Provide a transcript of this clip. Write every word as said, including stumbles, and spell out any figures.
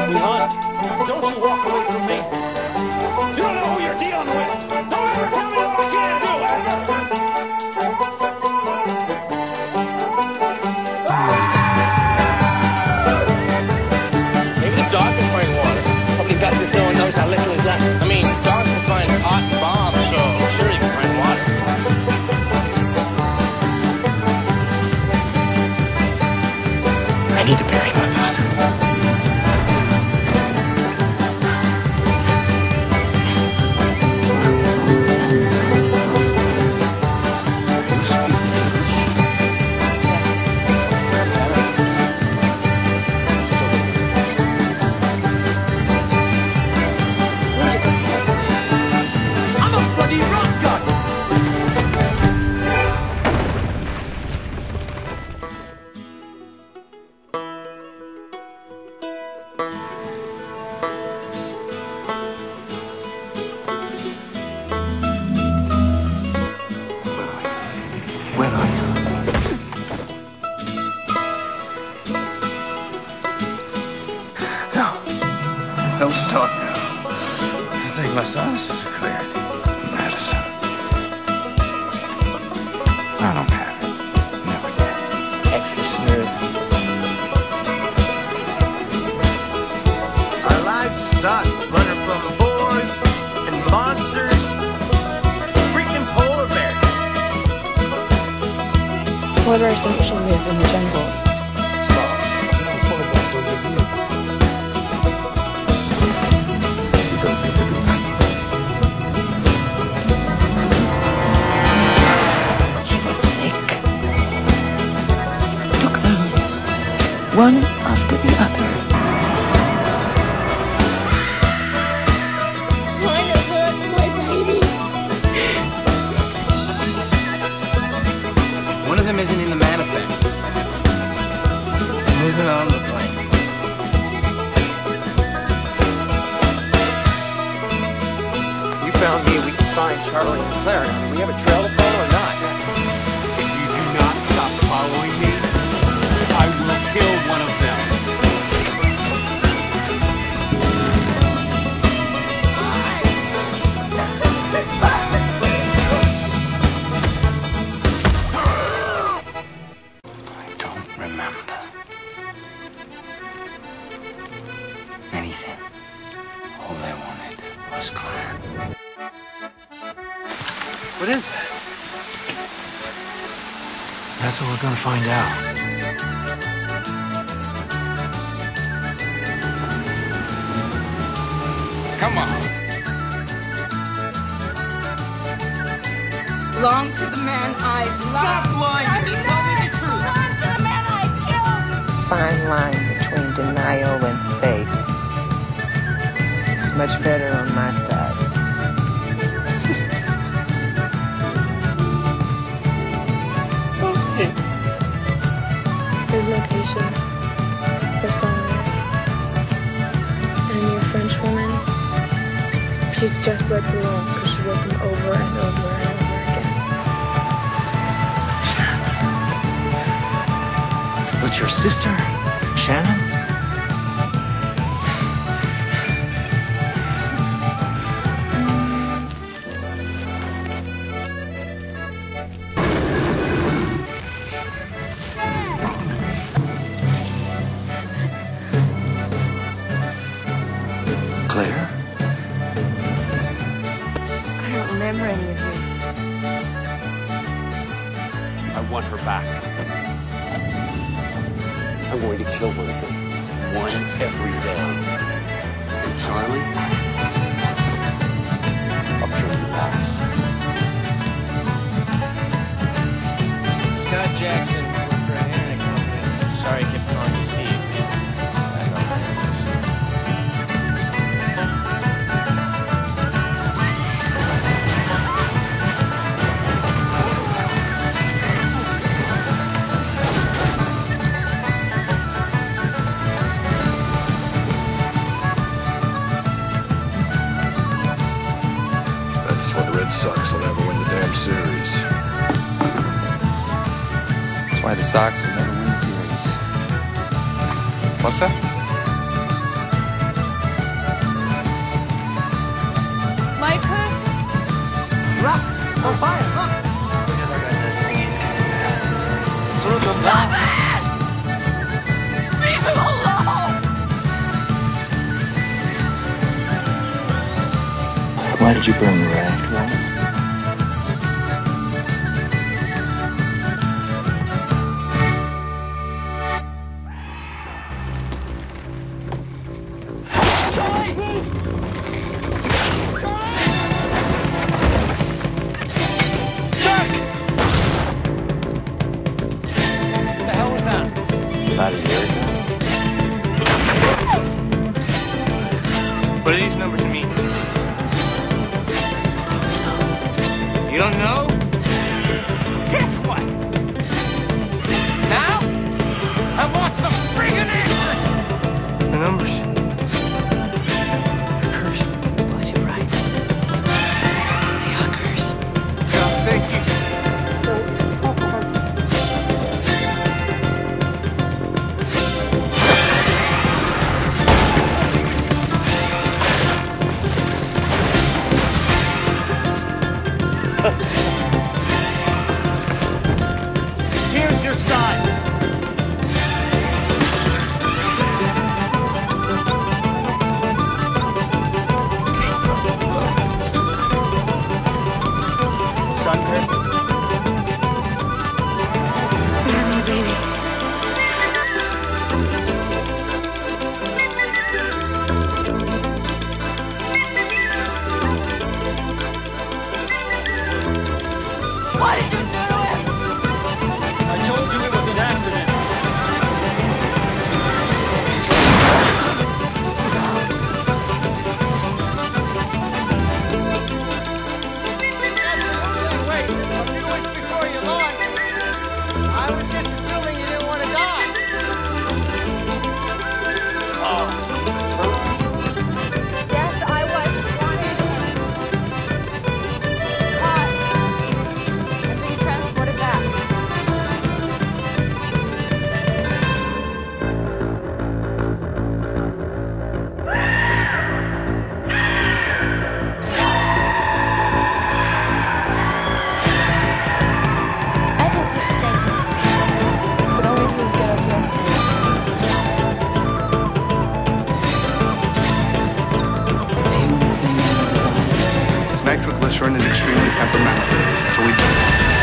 We hunt. Don't you walk away from me. You don't know who you're dealing with. Don't ever tell me what I can't do. Maybe the dog can find water. Probably got this, no one knows how little is left. I mean, dogs can find hot bombs, so I'm sure he can find water. I need to bury my father. Where are you? No. Don't start now. I think my son's is clear. Madison. I don't have it. Never did. Extra smooth. Our lives suck. Running from the boys and monsters. Freaking polar bears. Polar bears don't usually live in the jungle. You don't need to do that. He was sick. Took them, one after the other. Trying to hurt my baby. One of them isn't in the manifest. It isn't on the plane. You found me, we can find Charlie and Claire. Do we have a trail to follow or not? If you do not stop following me, I will kill one of them. I don't remember anything. All I wanted was Claire. What is that? That's what we're gonna find out. Come on. Belong to the man I Stop lying to me. Tell me the truth. Belong to the man I killed. Fine line between denial and faith. It's much better on my side. There's notations. There's songs. And your French woman, she's just like the one because she wrote them over and over and over again. What's your sister? Shannon? Claire? I don't remember any of you. I want her back. I'm going to kill one of them. One every day. And Charlie, I'll kill you last. Scott Jackson worked for a internet company. Sorry I kept calling you Steve. I know. That's why the Red Sox will never win the damn series. That's why the Sox will never win the series. What's that? on fire, huh? Stop it! Leave him alone! Why did you burn the raft, Walt? About a year ago. What do these numbers mean? You don't know? Guess what? Now, I want some friggin' answers! The numbers. They're cursed. Boss, you're right. They are cursed. Oh, thank you. Here's your sign. Sunburn. Mommy, baby. What did you do to him? I told you it was an accident. Wait, a few weeks before you launched, I was just assuming you didn't want to die. Yes, I was wanted him. Caught. And being transported back. I think you should take this. But only if you get us lessons. They were the same design. Nitroglycerin is extremely temperamental, so we